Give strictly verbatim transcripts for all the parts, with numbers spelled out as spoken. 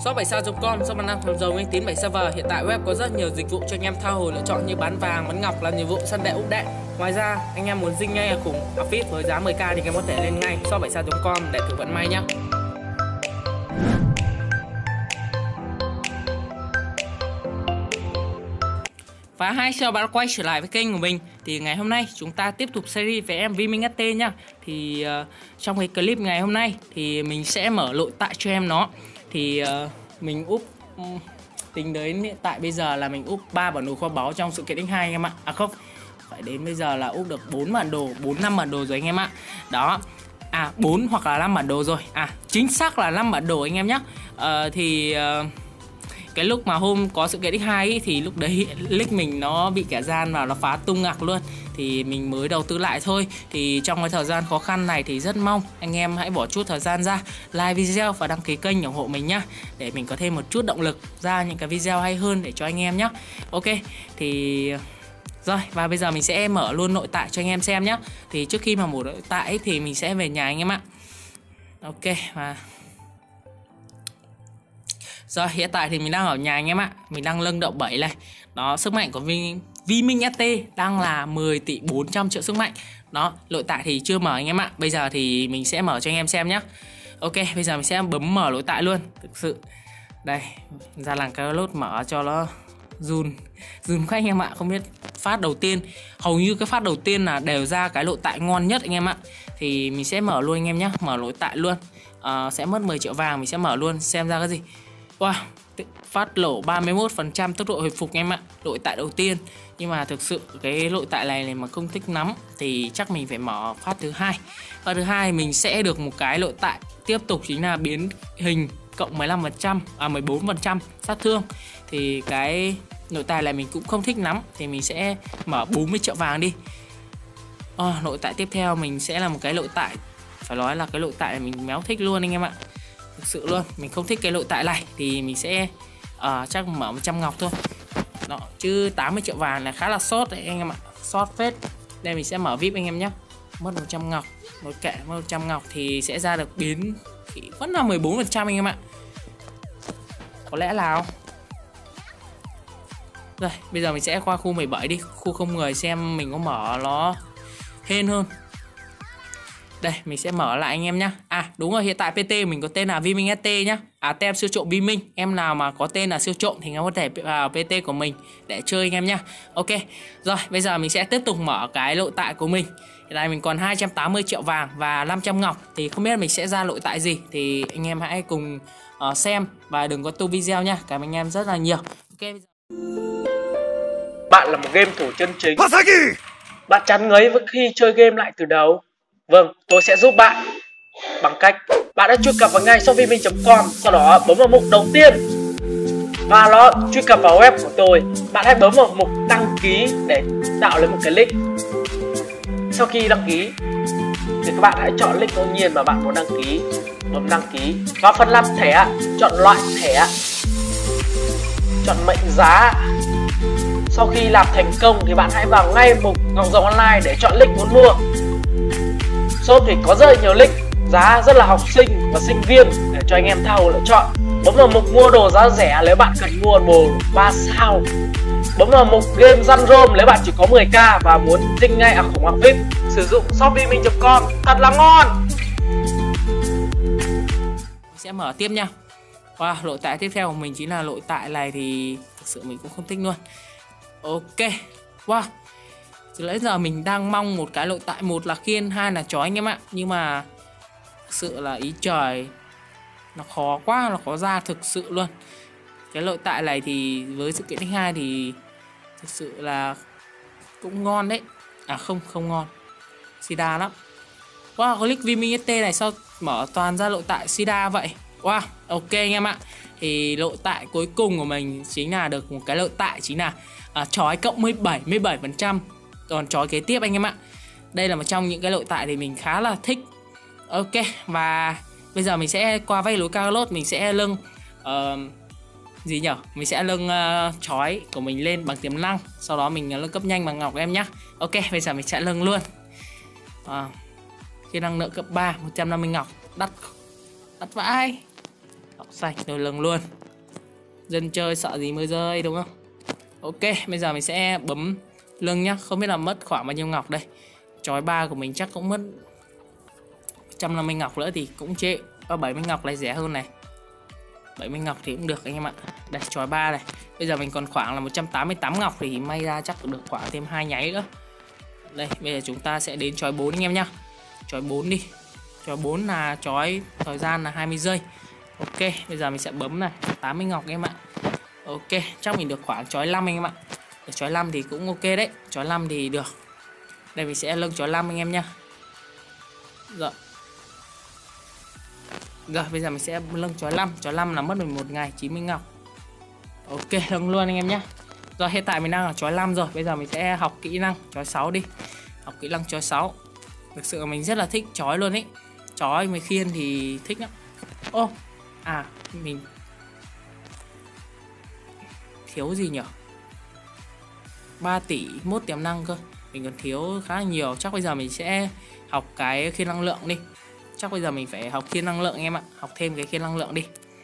shop bảy sao chấm com, shop bán hàng làm giàu uy tín bảy server. Hiện tại web có rất nhiều dịch vụ cho anh em tha hồ lựa chọn như bán vàng, bán ngọc, làm nhiệm vụ săn đệ úp đệ. Ngoài ra, anh em muốn dinh ngay cùng Affit với giá mười k thì anh em có thể lên ngay shop bảy sao chấm com để thử vận may nhé. Và hai chào bạn quay trở lại với kênh của mình. Thì ngày hôm nay chúng ta tiếp tục series về em Vi Minh ét tê nhá. Thì uh, trong cái clip ngày hôm nay thì mình sẽ mở lội tại cho em nó. Thì uh, mình úp um, tính đến hiện tại bây giờ là mình úp ba bản đồ kho báu trong sự kiện x hai anh em ạ. À không, phải đến bây giờ là úp được bốn bản đồ, bốn năm bản đồ rồi anh em ạ. Đó. À bốn hoặc là năm bản đồ rồi. À chính xác là năm bản đồ anh em nhé. Uh, thì uh, cái lúc mà hôm có sự kiện x hai ý, thì lúc đấy nick mình nó bị kẻ gian vào, nó phá tung ngạc luôn. Thì mình mới đầu tư lại thôi. Thì trong cái thời gian khó khăn này thì rất mong anh em hãy bỏ chút thời gian ra like video và đăng ký kênh ủng hộ mình nhá, để mình có thêm một chút động lực ra những cái video hay hơn để cho anh em nhé. Ok, thì rồi, và bây giờ mình sẽ mở luôn nội tại cho anh em xem nhé. Thì trước khi mà mở nội tại ấy, thì mình sẽ về nhà anh em ạ. Ok, và rồi hiện tại thì mình đang ở nhà anh em ạ. Mình đang lâng động bảy này. Đó, sức mạnh của Vi, Vi Minh ét tê đang là mười tỷ bốn trăm triệu sức mạnh. Đó, nội tại thì chưa mở anh em ạ. Bây giờ thì mình sẽ mở cho anh em xem nhé. Ok, bây giờ mình sẽ bấm mở nội tại luôn. Thực sự đây, ra làng cái lốt mở cho nó run Run quá anh em ạ. Không biết phát đầu tiên, hầu như cái phát đầu tiên là đều ra cái nội tại ngon nhất anh em ạ. Thì mình sẽ mở luôn anh em nhé. Mở nội tại luôn. à, Sẽ mất mười triệu vàng. Mình sẽ mở luôn xem ra cái gì. Wow, phát lỗ ba mươi mốt phần trăm tốc độ hồi phục em ạ. Lội tại đầu tiên. Nhưng mà thực sự cái lội tại này, này mà không thích lắm thì chắc mình phải mở phát thứ hai. Phát thứ hai mình sẽ được một cái lội tại tiếp tục, chính là biến hình cộng mười lăm phần trăm, à mười bốn phần trăm sát thương. Thì cái nội tại này mình cũng không thích lắm. Thì mình sẽ mở bốn mươi triệu vàng đi. à, Nội tại tiếp theo mình sẽ là một cái lội tại, phải nói là cái lội tại này mình méo thích luôn anh em ạ. Thực sự luôn, mình không thích cái nội tại này. Thì mình sẽ uh, chắc mở một trăm ngọc thôi. Đó, chứ tám mươi triệu vàng là khá là sót đấy anh em ạ. Sót phết. Đây mình sẽ mở vi ai pi anh em nhé. Mất một trăm ngọc. Một kệ mất một trăm ngọc thì sẽ ra được biến thì vẫn là mười bốn phần trăm anh em ạ. Có lẽ nào. Rồi, bây giờ mình sẽ qua khu mười bảy đi. Khu không người xem mình có mở nó hên hơn. Đây, mình sẽ mở lại anh em nhé. À đúng rồi, hiện tại pê tê mình có tên là Vi Minh ét tê nhá. À tem siêu trộm Vi Minh. Em nào mà có tên là siêu trộm thì anh em có thể vào pê tê của mình để chơi anh em nhá. Ok. Rồi, bây giờ mình sẽ tiếp tục mở cái nội tại của mình. Hiện tại mình còn hai trăm tám mươi triệu vàng và năm trăm ngọc. Thì không biết mình sẽ ra nội tại gì. Thì anh em hãy cùng uh, xem và đừng có tu video nha. Cảm ơn anh em rất là nhiều. Ok. Bạn là một game thủ chân chính. Bạn chán ngấy với khi chơi game lại từ đầu. Vâng, tôi sẽ giúp bạn bằng cách bạn đã truy cập vào ngay shop vi minh chấm com, sau đó bấm vào mục đầu tiên và nó truy cập vào web của tôi. Bạn hãy bấm vào mục đăng ký để tạo lên một cái link. Sau khi đăng ký thì các bạn hãy chọn link ngẫu nhiên mà bạn muốn đăng ký, bấm đăng ký. Vào phần làm thẻ, chọn loại thẻ, chọn mệnh giá. Sau khi làm thành công thì bạn hãy vào ngay mục Ngọc Rồng Online để chọn link muốn mua. Shop thì có rất là nhiều link giá rất là học sinh và sinh viên để cho anh em tha hồ lựa chọn. Bấm vào mục mua đồ giá rẻ nếu bạn cần mua đồ ba sao. Bấm vào mục game run rôm nếu bạn chỉ có mười k và muốn dinh ngay ở khủng hoảng vi ai pi. Sử dụng shop vi minh chấm com thật là ngon. Mình sẽ mở tiếp nha. Wow, lội tại tiếp theo của mình chính là lội tại này thì thực sự mình cũng không thích luôn. Ok. Wow, từ nãy giờ mình đang mong một cái lội tại, một là khiên, hai là chó anh em ạ. Nhưng mà thực sự là ý trời, nó khó quá, nó khó ra thực sự luôn. Cái lội tại này thì với sự kiện x hai thì thực sự là cũng ngon đấy. À không, không ngon, Sida lắm. Wow, click Vi Minh ét tê này sao mở toàn ra lội tại Sida vậy. Wow, ok anh em ạ. Thì lội tại cuối cùng của mình chính là được một cái lội tại chính là à, chói cộng mười bảy mươi bảy phần trăm. Còn chói kế tiếp anh em ạ. Đây là một trong những cái lội tại thì mình khá là thích. Ok, và bây giờ mình sẽ qua vay lối Carlot. Mình sẽ lưng uh, gì nhở? Mình sẽ lưng uh, chói của mình lên bằng tiềm năng. Sau đó mình lưng cấp nhanh bằng ngọc em nhá. Ok, bây giờ mình sẽ lưng luôn. uh, Khi năng lượng cấp ba, một trăm năm mươi ngọc. Đắt, đắt vãi. Đỏ xanh rồi lừng luôn. Dân chơi sợ gì mưa rơi đúng không? Ok, bây giờ mình sẽ bấm lưng nhá. Không biết là mất khoảng bao nhiêu ngọc đây. Chói ba của mình chắc cũng mất một trăm năm mươi ngọc nữa thì cũng chê. Và bảy mươi ngọc này rẻ hơn này. bảy mươi ngọc thì cũng được anh em ạ. Đây chói ba này. Bây giờ mình còn khoảng là một trăm tám mươi tám ngọc thì may ra chắc được khoảng thêm hai nháy nữa. Đây, bây giờ chúng ta sẽ đến chói bốn anh em nhá. Chói bốn đi. Chói bốn là chói thời gian là hai mươi giây. Ok, bây giờ mình sẽ bấm này, tám mươi ngọc em ạ. Ok, chắc mình được khoảng chói năm anh em ạ. Được chói năm thì cũng ok đấy. Chói năm thì được. Đây mình sẽ lưng chói năm anh em nhá. Rồi. Rồi, bây giờ mình sẽ lưng chói năm. Chói năm là mất mình một ngày chín mươi ngọc. Ok, lưng luôn anh em nhá. Rồi, hiện tại mình đang ở chói năm rồi. Bây giờ mình sẽ học kỹ năng chói sáu đi. Học kỹ năng chói sáu. Thực sự mình rất là thích chói luôn ấy. Chói mới khiên thì thích lắm. Ô, à, mình thiếu gì nhỉ? ba tỷ mốt tiềm năng cơ. Mình còn thiếu khá là nhiều. Chắc bây giờ mình sẽ học cái khiên năng lượng đi. Chắc bây giờ mình phải học khiên năng lượng em ạ. Học thêm cái khiên năng lượng đi.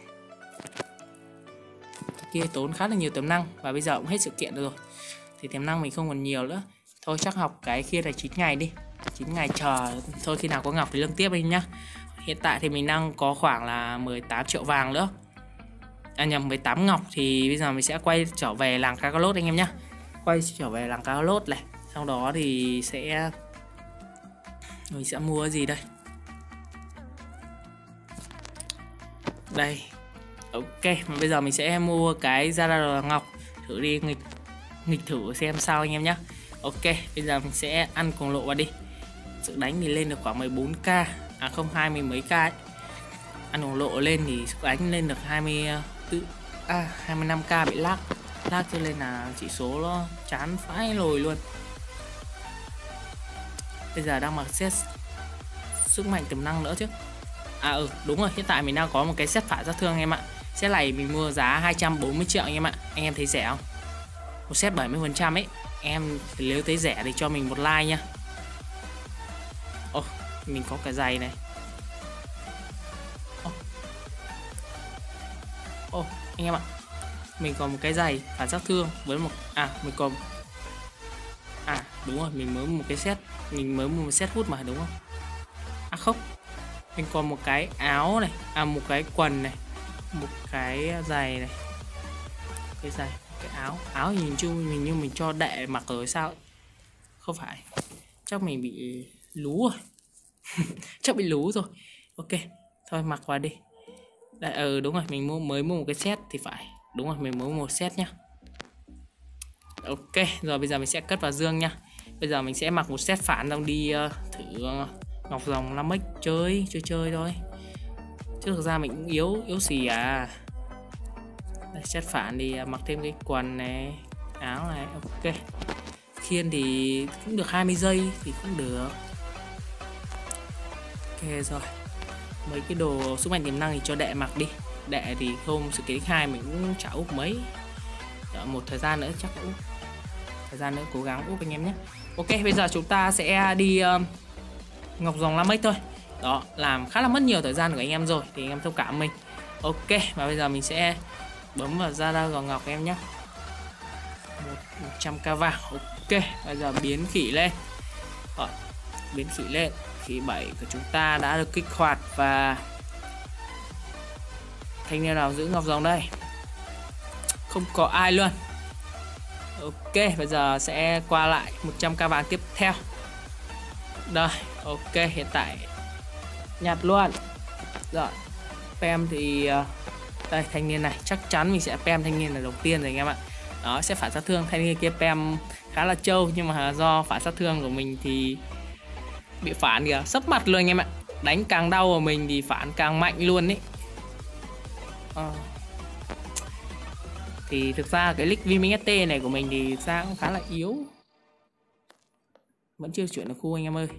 Cái kia tốn khá là nhiều tiềm năng. Và bây giờ cũng hết sự kiện rồi. Thì tiềm năng mình không còn nhiều nữa. Thôi chắc học cái khiên này chín ngày đi. chín ngày chờ. Thôi khi nào có ngọc thì lưng tiếp anh nhá. Hiện tại thì mình đang có khoảng là mười tám triệu vàng nữa. À nhầm, mười tám ngọc. Thì bây giờ mình sẽ quay trở về làng Kakarot anh em nhá. Quay trở về làng Kakarot này. Sau đó thì sẽ mình sẽ mua gì đây? Đây. Ok, mà bây giờ mình sẽ mua cái Zara ngọc. Thử đi nghịch nghịch thử xem sao anh em nhé. Ok, bây giờ mình sẽ ăn cuồng lộ vào đi. Sự đánh thì lên được khoảng mười bốn k. À không, hai mươi mấy k ấy. Ăn cuồng lộ lên thì sức đánh lên được hai mươi tư à, hai mươi lăm k bị lag. Lag cho nên là chỉ số nó chán phái lồi luôn. Bây giờ đang mặc set sức mạnh tiềm năng nữa chứ. À ừ, đúng rồi, hiện tại mình đang có một cái set phản sát thương em ạ. Set này mình mua giá hai trăm bốn mươi triệu anh em ạ. Anh em thấy rẻ không? Một set bảy mươi phần trăm ấy. Em nếu thấy rẻ thì cho mình một like nha. Ồ, oh, mình có cái giày này. Ồ, oh. oh, anh em ạ. Mình còn một cái giày phản sát thương với một à mình còn à đúng rồi, mình mới một cái set, mình mới mua một set hút mà đúng không? À không, mình còn một cái áo này, à một cái quần này, một cái giày này, cái giày, cái áo, áo nhìn chung mình như mình cho đệ mặc rồi sao? Không phải, chắc mình bị lú rồi, chắc bị lú rồi. Ok, thôi mặc qua đi. Đây, ừ đúng rồi, mình mua mới mua một cái set thì phải. Đúng rồi, mình mới mua một set nhá. Ok, rồi bây giờ mình sẽ cất vào dương nha. Bây giờ mình sẽ mặc một set phản xong đi uh, thử uh, Ngọc Rồng năm x chơi, chơi chơi thôi. Chứ thực ra mình cũng yếu, yếu xì à. Đây, set phản thì uh, mặc thêm cái quần này, áo này, ok. Khiên thì cũng được hai mươi giây thì cũng được. Ok rồi. Mấy cái đồ sức mạnh tiềm năng thì cho đệ mặc đi. Đệ thì hôm sự kiện hai mình cũng chả úp mấy. Đợi một thời gian nữa chắc úp. Thời gian nữa cố gắng úp anh em nhé. Ok, bây giờ chúng ta sẽ đi uh, Ngọc Rồng năm x thôi. Đó, làm khá là mất nhiều thời gian của anh em rồi thì anh em thông cảm mình. Ok, và bây giờ mình sẽ bấm vào Zara Gò Ngọc em nhé. một trăm k vàng. Ok, bây giờ biến khỉ lên. Rồi, biến khỉ lên. Khỉ bảy của chúng ta đã được kích hoạt và thanh niên nào giữ Ngọc Rồng đây? Không có ai luôn. Ok, bây giờ sẽ qua lại một trăm k vàng tiếp theo. Đây, ok, hiện tại nhặt luôn. Rồi, pem thì đây, thanh niên này chắc chắn mình sẽ pem thanh niên là đầu tiên rồi anh em ạ. Đó, sẽ phản sát thương. Thanh niên kia pem khá là trâu, nhưng mà do phản sát thương của mình thì bị phản kìa, sấp mặt luôn anh em ạ. Đánh càng đau vào mình thì phản càng mạnh luôn ý. À. Thì thực ra cái league Vmin ét tê này của mình thì ra cũng khá là yếu. Vẫn chưa chuyển được khu anh em ơi.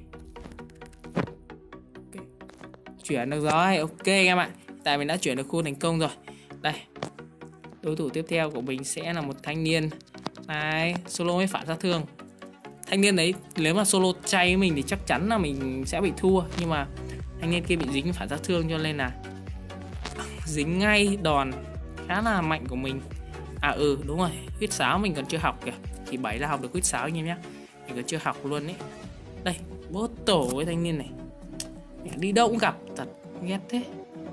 Okay. Chuyển được rồi, ok anh em ạ. Tại mình đã chuyển được khu thành công rồi. Đây, đối thủ tiếp theo của mình sẽ là một thanh niên này, solo với phản sát thương. Thanh niên đấy nếu mà solo chay với mình thì chắc chắn là mình sẽ bị thua. Nhưng mà thanh niên kia bị dính phản sát thương cho nên là dính ngay đòn khá là mạnh của mình. À ừ đúng rồi, huýt sáo mình còn chưa học kìa. Thì bảy là học được huýt sáo anh em nhé. Mình còn chưa học luôn ấy. Đây, bố tổ với thanh niên này. Mẹ đi đâu cũng gặp, thật ghét thế.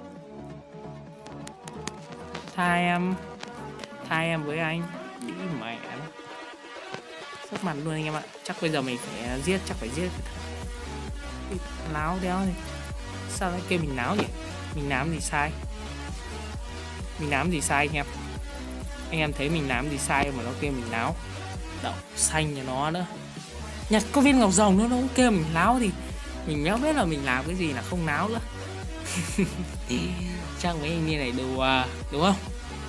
Tha em, tha em với anh. Đi mẹ nó. Sốc mặt luôn anh em ạ. Chắc bây giờ mình phải giết, chắc phải giết. Láo đéo này. Sao lại kêu mình náo nhỉ? Mình làm gì sai? Mình làm gì sai anh em? Anh em thấy mình làm gì sai mà nó kêu mình láo? Đậu xanh cho nó nữa. Nhặt có viên ngọc rồng nữa nó cũng kêu mình láo thì mình méo biết là mình làm cái gì là không láo nữa. Chắc mấy anh này đùa đúng không?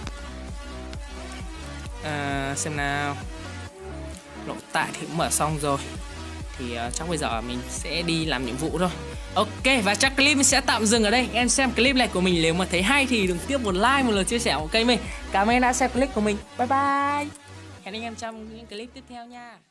À, xem nào. Lộ tại thì cũng mở xong rồi. Thì uh, chắc bây giờ mình sẽ đi làm nhiệm vụ thôi. Ok, và chắc clip mình sẽ tạm dừng ở đây. Em xem clip này của mình nếu mà thấy hay thì đừng tiếp một like, một lượt chia sẻ của kênh mình. Cảm ơn đã xem clip của mình. Bye bye. Hẹn anh em trong những clip tiếp theo nha.